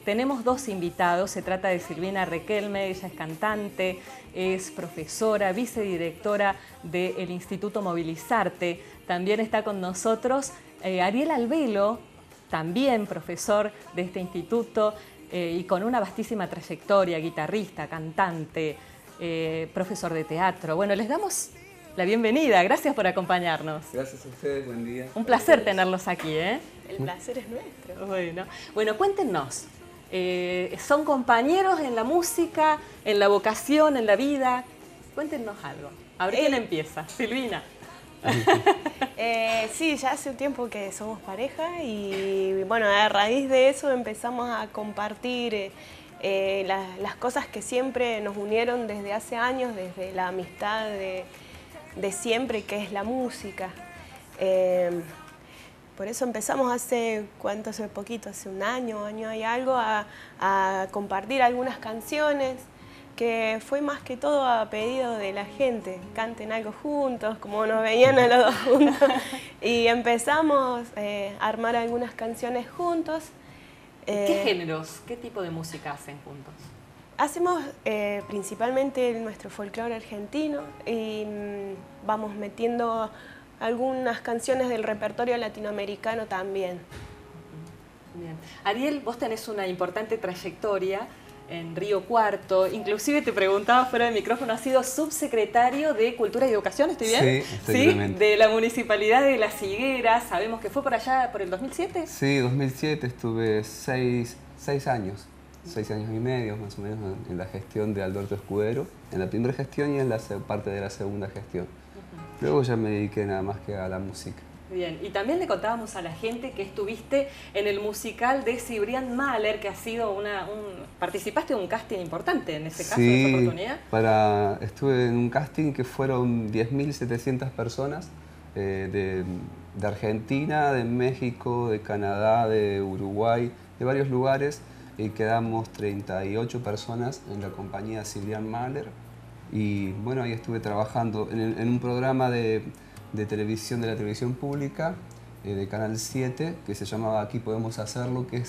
tenemos dos invitados. Se trata de Silvina Requelme, ella es cantante, es profesora, vicedirectora del Instituto Movilizarte. También está con nosotros Ariel Albelo, también profesor de este instituto y con una vastísima trayectoria, guitarrista, cantante, profesor de teatro. Bueno, les damos la bienvenida. Gracias por acompañarnos. Gracias a ustedes, buen día. Un placer tenerlos aquí, ¿eh? El placer es nuestro. Bueno, cuéntenos. ¿Son compañeros en la música, en la vocación, en la vida? Cuéntenos algo. A ver quién empieza. Silvina. Sí, ya hace un tiempo que somos pareja y bueno, a raíz de eso empezamos a compartir las cosas que siempre nos unieron desde hace años, desde la amistad de siempre, que es la música. Por eso empezamos hace poquito, hace un año y algo, a compartir algunas canciones, que fue más que todo a pedido de la gente. Canten algo juntos, como nos veían a los dos juntos. Y empezamos a armar algunas canciones juntos. ¿Qué géneros, qué tipo de música hacen juntos? Hacemos principalmente nuestro folclore argentino y vamos metiendo algunas canciones del repertorio latinoamericano también. Bien. Ariel, vos tenés una importante trayectoria en Río Cuarto. Inclusive te preguntaba fuera del micrófono, ¿has sido subsecretario de Cultura y Educación? ¿Estoy bien? Sí, de la Municipalidad de Las Higueras. Sabemos que fue por allá, por el 2007. Sí, 2007 estuve 6 años. 6 años y medio más o menos en la gestión de Alberto Escudero, en la primera gestión y en la parte de la segunda gestión. Luego ya me dediqué nada más que a la música. Bien, y también le contábamos a la gente que estuviste en el musical de Cibrián Mahler, que ha sido participaste en un casting importante en ese caso, en esa oportunidad. Estuve en un casting que fueron 10.700 personas de Argentina, de México, de Canadá, de Uruguay, de varios lugares. Y quedamos 38 personas en la compañía Cibrián Mahler. Y bueno, ahí estuve trabajando en un programa de televisión, de la televisión pública, de Canal 7, que se llamaba Aquí Podemos Hacerlo, que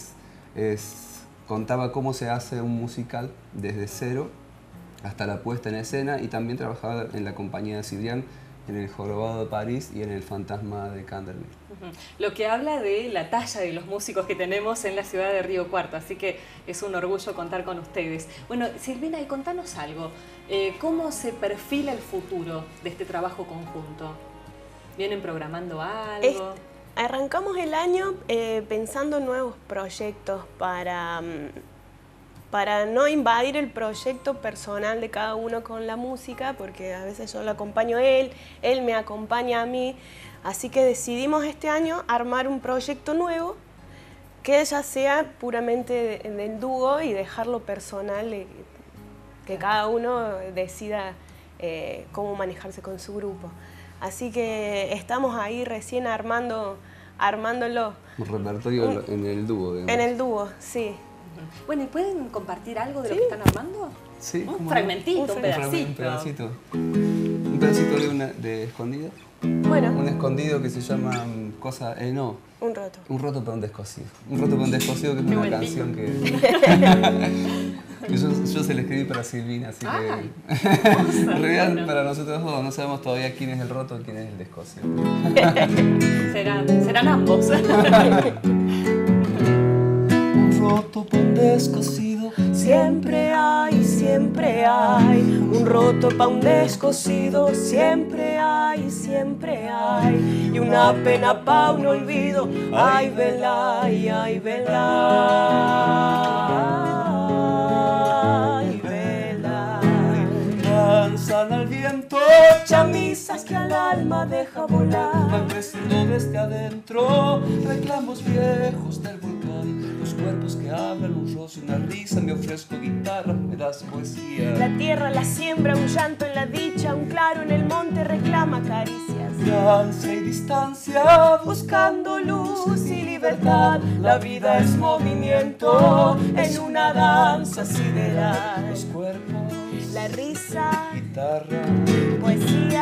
contaba cómo se hace un musical desde cero hasta la puesta en escena, y también trabajaba en la compañía de Cibrián, en el Jorobado de París y en el Fantasma de Canterville. Lo que habla de la talla de los músicos que tenemos en la ciudad de Río Cuarto, así que es un orgullo contar con ustedes. Bueno, Silvina, y contanos algo, ¿cómo se perfila el futuro de este trabajo conjunto? ¿Vienen programando algo? Arrancamos el año pensando en nuevos proyectos para no invadir el proyecto personal de cada uno con la música, porque a veces yo lo acompaño a él me acompaña a mí. Así que decidimos este año armar un proyecto nuevo que ya sea puramente del dúo y dejarlo personal, que cada uno decida cómo manejarse con su grupo. Así que estamos ahí recién armándolo. Un repertorio en el dúo, digamos. En el dúo, sí. Bueno, ¿y pueden compartir algo de lo que están armando? Sí. Un fragmentito, un pedacito. Un pedacito de Escondido. Bueno. Un escondido que se llama Un roto. Un roto para un descosido. Un roto para un descosido, que es una canción que yo se la escribí para Silvina, así que en realidad para nosotros dos no sabemos todavía quién es el roto y quién es el descosido. serán ambos. Un roto para un descosido, siempre hay. Un roto pa' un descosido, siempre hay. Y una pena pa' un olvido, ay, velay, ay, velay, velay. Danzan al viento chamisas que al alma deja volar, van creciendo desde adentro reclamos viejos del volcán, los cuerpos que hablan, un roce y una risa. Me ofrezco guitarra, me das poesía. La tierra la siembra, un llanto en la dicha, un claro en el monte reclama caricias. Danza y distancia, buscando luz y libertad. La vida es movimiento en una danza sideral. los cuerpos, la risa, guitarra, poesías,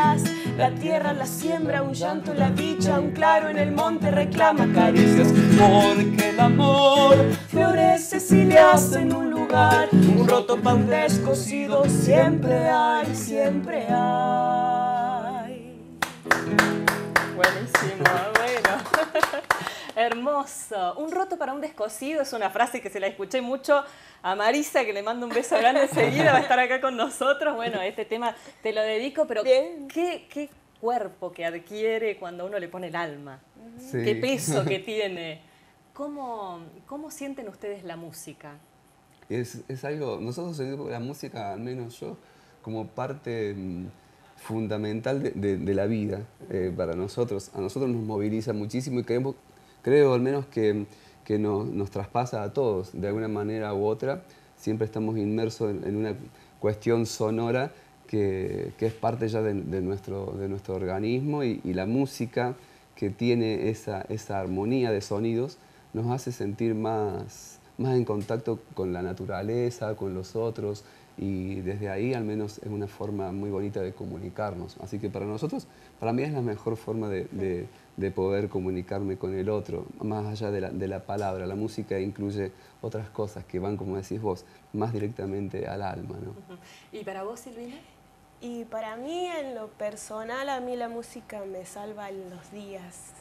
La tierra la siembra, un llanto la dicha, un claro en el monte reclama caricias. Porque el amor florece si le hacen un lugar, un roto pa' un descosido, siempre hay, siempre hay. Buenísimo, bueno. Hermoso. Un roto para un descosido es una frase que se la escuché mucho a Marisa, que le mando un beso grande enseguida, va a estar acá con nosotros. Bueno, este tema te lo dedico, pero ¿qué cuerpo que adquiere cuando uno le pone el alma? Sí. ¿Qué peso que tiene? ¿Cómo sienten ustedes la música? Es algo, nosotros sentimos la música, al menos yo, como parte fundamental de la vida para nosotros. A nosotros nos moviliza muchísimo y creo al menos que nos traspasa a todos de alguna manera u otra. Siempre estamos inmersos en una cuestión sonora que es parte ya de nuestro organismo y la música que tiene esa armonía de sonidos nos hace sentir más en contacto con la naturaleza, con los otros, y desde ahí al menos es una forma muy bonita de comunicarnos. Así que para nosotros, para mí es la mejor forma de poder comunicarme con el otro, más allá de la palabra. La música incluye otras cosas que van, como decís vos, más directamente al alma, ¿no? ¿Y para vos, Silvina? Y para mí, en lo personal, a mí la música me salva en los días.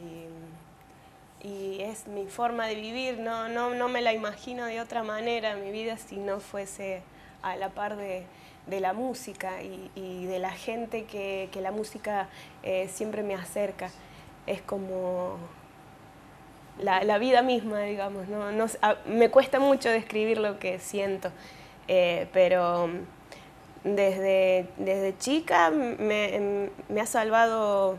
Y es mi forma de vivir, no me la imagino de otra manera mi vida si no fuese a la par de la música y de la gente que la música siempre me acerca. Es como la vida misma, digamos. Me cuesta mucho describir lo que siento, pero desde chica me ha salvado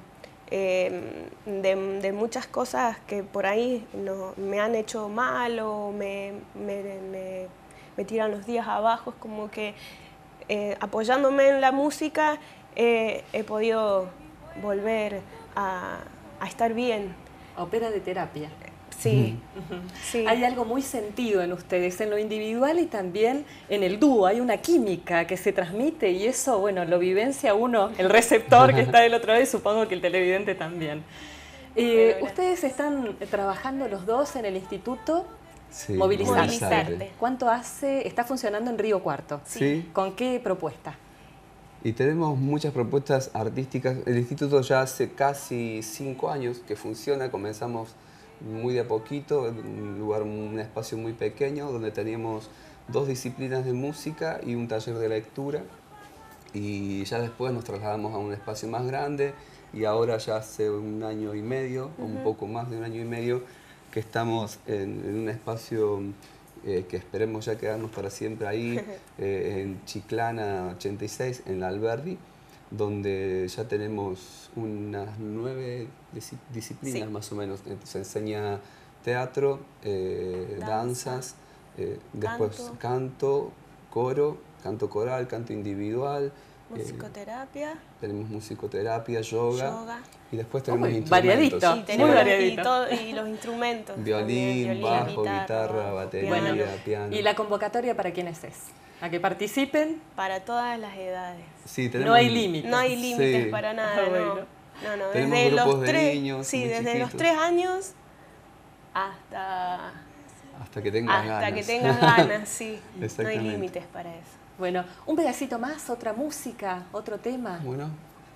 de muchas cosas que por ahí me han hecho mal o me tiran los días abajo. Es como que apoyándome en la música he podido volver a estar bien. Opera de terapia. Sí, sí. Hay algo muy sentido en ustedes, en lo individual y también en el dúo. Hay una química que se transmite y eso, bueno, lo vivencia uno, el receptor que está del otro lado y supongo que el televidente también. Ustedes están trabajando los dos en el Instituto Movilizarte. ¿Cuánto hace? Está funcionando en Río Cuarto. Sí. ¿Con qué propuesta? Y tenemos muchas propuestas artísticas. El instituto ya hace casi 5 años que funciona. Comenzamos muy de a poquito, en un espacio muy pequeño, donde teníamos 2 disciplinas de música y un taller de lectura. Y ya después nos trasladamos a un espacio más grande y ahora ya hace 1 año y medio, o un poco más de 1 año y medio, que estamos en un espacio que esperemos ya quedarnos para siempre ahí, en Chiclana 86, en la Alberdi, donde ya tenemos unas 9 disciplinas más o menos. Se enseña teatro, danzas, después canto, coro, canto coral, canto individual. Musicoterapia. Tenemos musicoterapia, yoga. Y después tenemos instrumentos. Variadito, muy variadito. Y los instrumentos. Violín, bajo, guitarra, batería, piano. ¿Y la convocatoria para quiénes es? ¿A que participen? Para todas las edades. Sí, tenemos, no hay límites. No hay límites para nada, no. Desde los 3, niños, desde los 3 años hasta que tengas ganas. Hasta que tengas ganas, sí. No hay límites para eso. Bueno, un pedacito más, otra música, otro tema. Bueno.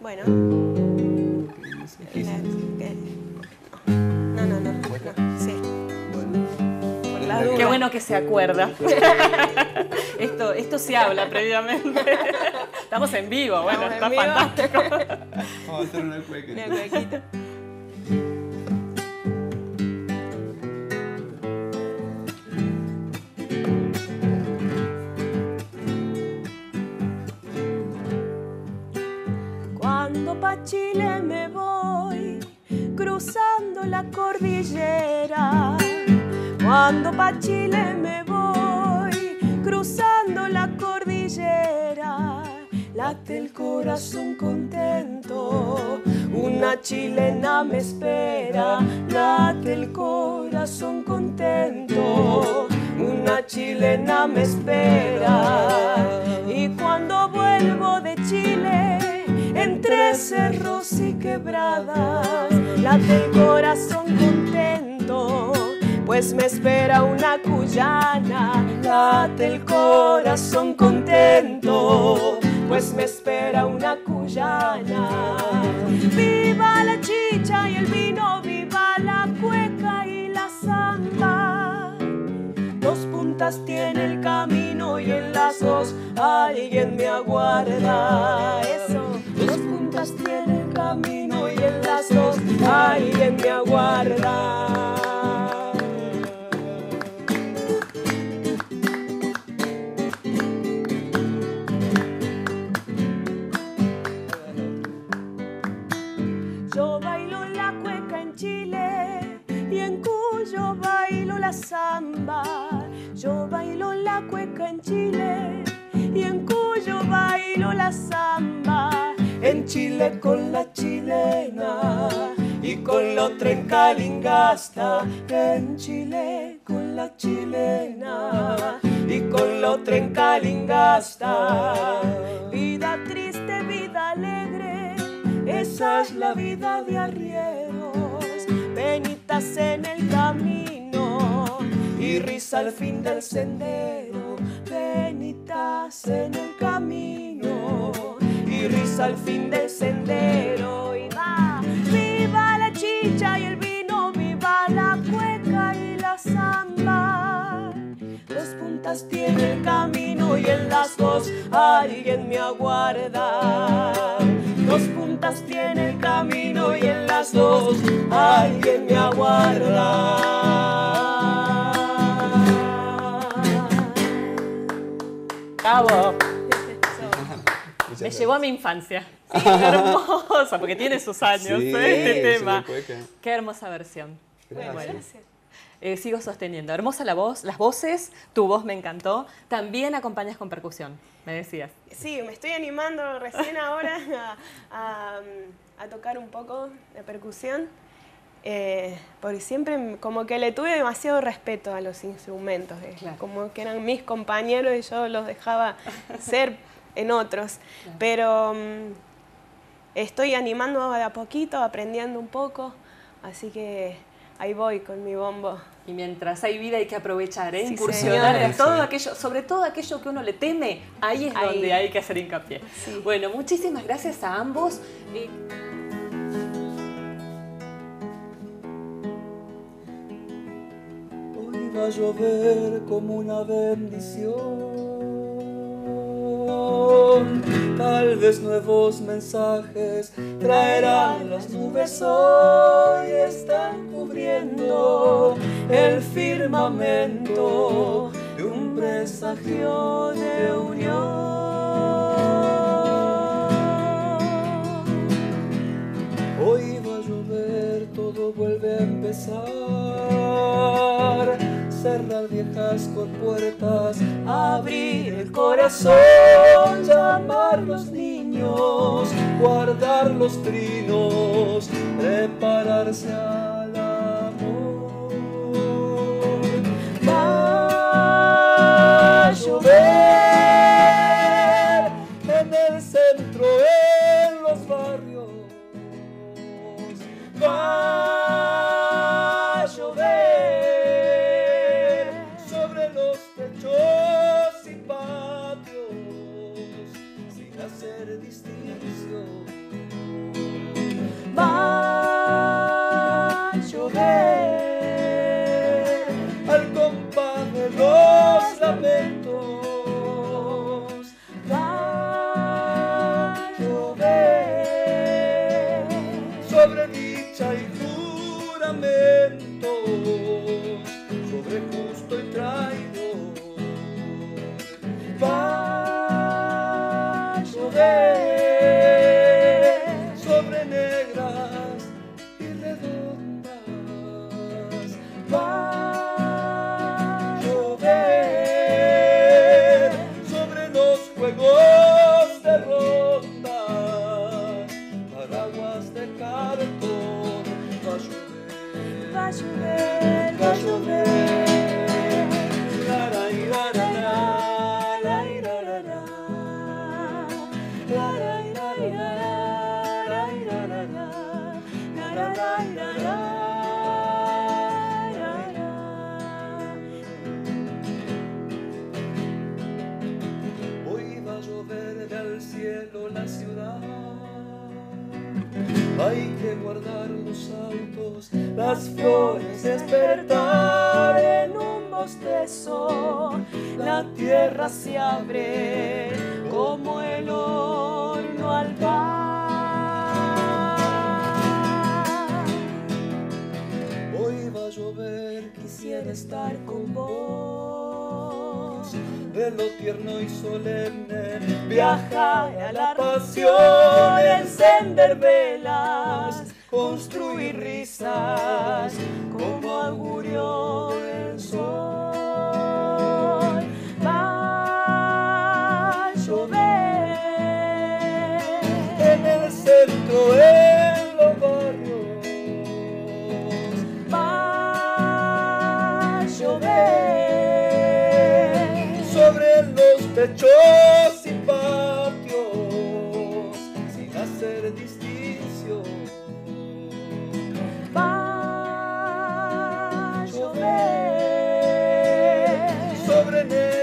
No. Sí. Por la duda. Qué bueno que se acuerda. Esto se habla previamente. Estamos en vivo, bueno, está fantástico. Vamos a hacer una cuequita. Una cuequita. Cuando pa' Chile me voy, cruzando la cordillera. Cuando pa' Chile me voy, cruzando la cordillera. Late el corazón contento, una chilena me espera. Late el corazón contento, una chilena me espera. Y cuando vuelvo de Chile, en entre cerros y quebradas, late el corazón contento, pues me espera una cuyana. Late el corazón contento, pues me espera una cuyana. Viva la chicha y el vino, viva la cueca y la samba. Dos puntas tiene el camino y en las dos alguien me aguarda. Eso, dos puntas tiene el camino y en las dos alguien me aguarda. Yo bailo la cueca en Chile y en Cuyo bailo la samba. Yo bailo la cueca en Chile y en Cuyo bailo la samba. En Chile con la chilena y con la otra en Calingasta. En Chile con la chilena y con la otra en Calingasta. Vida triste, vida alegre, esa es la vida de arrieros. Penitas en el camino y risa al fin del sendero. Penitas en el camino y risa al fin del sendero. Y va, viva la chicha y el vino, viva la cueca y la samba. Dos puntas tiene el camino y en las dos alguien me aguarda. Dos puntas tiene el camino y en las dos alguien me aguarda. ¡Bravo! Me llevó a mi infancia. Sí, hermosa, porque tiene sus años, Sí, este tema. cueca. Qué hermosa versión. Gracias. Bueno, sigo sosteniendo. Hermosa la voz, las voces, tu voz me encantó. También acompañas con percusión, me decías. Sí, me estoy animando recién ahora a tocar un poco de percusión, porque siempre como que le tuve demasiado respeto a los instrumentos, Claro. como que eran mis compañeros y yo los dejaba ser en otros, Claro. pero estoy animando de a poquito, aprendiendo un poco, así que ahí voy con mi bombo. Y mientras hay vida hay que aprovechar, Sí, incursionar en señora. todo aquello, sobre todo aquello que uno le teme, ahí es Ahí. donde hay que hacer hincapié. Sí. Bueno, muchísimas gracias a ambos. Hoy va a llover como una bendición. Tal vez nuevos mensajes traerán las nubes. Hoy están cubriendo el firmamento de un presagio de unión. Hoy va a llover, todo vuelve a empezar. Cerrar viejas compuertas, abrir el corazón, llamar los niños, guardar los trinos, prepararse al amor. Va a llover en el centro, en los barrios. Va a llover sobre los techos y patios, sin hacer distinción. Va a llover al compás de los lamentos. Va a llover sobre dicha y juramentos, sobre justo y traidor. Va a llover sobre negras y redondas. Va a llover sobre los juegos de rondas, paraguas de cartón. Va a llover, Va a llover, va a llover. La, la, la, la, la, la, la, la, la, la, la, la, la, la. hay que guardar los autos, las flores, despertar en un bostezo. La tierra se abre como el horno al pan. Hoy va a llover, quisiera estar con vos. De lo tierno y solemne, viajar a la pasión, encender velas, construir risas, como augurio del sol. Va a llover en el centro, en los barrios. Va a llover sobre los techos y patios, sin hacer distinción. Va a llover sobre